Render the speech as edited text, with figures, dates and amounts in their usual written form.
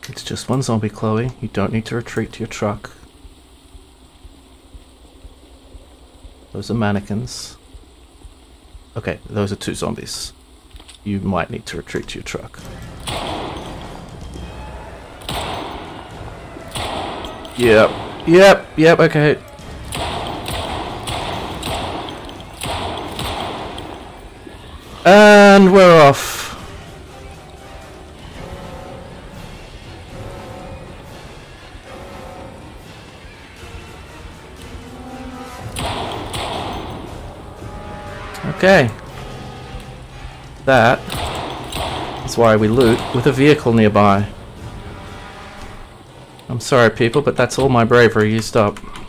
It's just one zombie, Chloe. You don't need to retreat to your truck. Those are mannequins. Okay, those are 2 zombies. You might need to retreat to your truck. Yep, okay. And we're off. Okay. That is why we loot with a vehicle nearby. I'm sorry, people, but that's all my bravery used up.